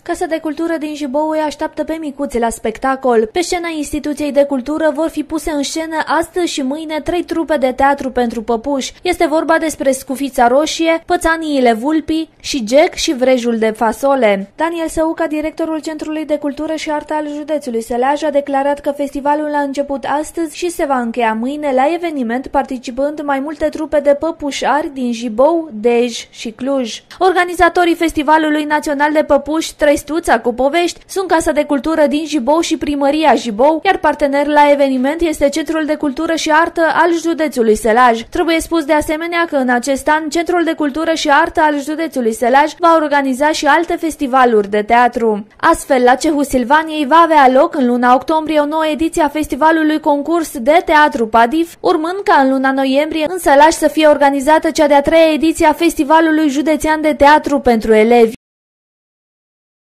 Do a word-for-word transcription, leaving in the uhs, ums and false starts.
Casa de Cultură din Jibou îi așteaptă pe micuți la spectacol. Pe scena instituției de cultură vor fi puse în scenă astăzi și mâine trei trupe de teatru pentru păpuși. Este vorba despre Scufița Roșie, Pățaniile Vulpii și Jack și Vrejul de Fasole. Daniel Săuca, directorul Centrului de Cultură și Artă al județului Sălaj, a declarat că festivalul a început astăzi și se va încheia mâine la eveniment, participând mai multe trupe de păpușari din Jibou, Dej și Cluj. Organizatorii Festivalului Național de Păpuși Trăistuța cu Povești sunt Casa de Cultură din Jibou și Primăria Jibou, iar partener la eveniment este Centrul de Cultură și Artă al județului Sălaj. Trebuie spus de asemenea că în acest an Centrul de Cultură și Artă al județului Sălaj va organiza și alte festivaluri de teatru. Astfel, la Cehul Silvaniei va avea loc în luna octombrie o nouă ediție a festivalului concurs de teatru Padif, urmând ca în luna noiembrie în Sălaj să fie organizată cea de-a treia ediție a Festivalului Județean de Teatru pentru Elevi.